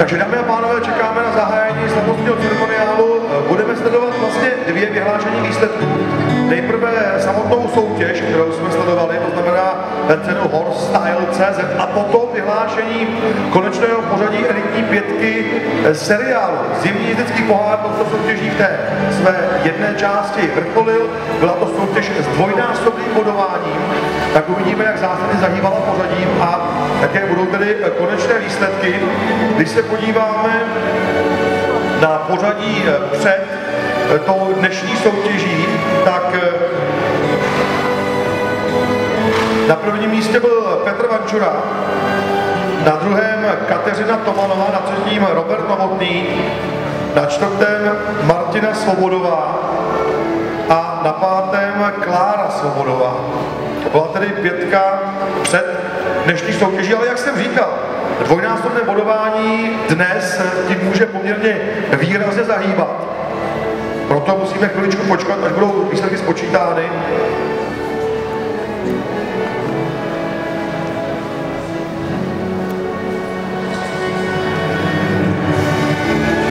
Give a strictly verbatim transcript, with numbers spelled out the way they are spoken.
Takže dámy a pánové, čekáme na zahájení slavnostního ceremoniálu. Budeme sledovat vlastně dvě vyhlášení výsledků. Nejprve samotnou soutěž, kterou jsme sledovali, to znamená cenu Horse Style tečka cé zet, a potom vyhlášení konečného pořadí elitní pětky seriálu. Zimní jezdecký pohár touto soutěží v té své jedné části vrcholil. Byla to soutěž s dvojnásobným bodováním. Tak uvidíme, jak zásadně zahýbala pořadím a jaké budou tedy konečné výsledky. Když se podíváme na pořadí před tou dnešní soutěží, tak na prvním místě byl Petr Vančura, na druhém Kateřina Tomanová, na třetím Robert Novotný, na čtvrtém Martina Svobodová a na pátém Klára Svobodová. To byla tedy pětka před dnešní soutěží, ale jak jsem říkal, dvojnásobné bodování dnes tím může poměrně výrazně zahýbat. Proto musíme chviličku počkat, až budou výsledky spočítány.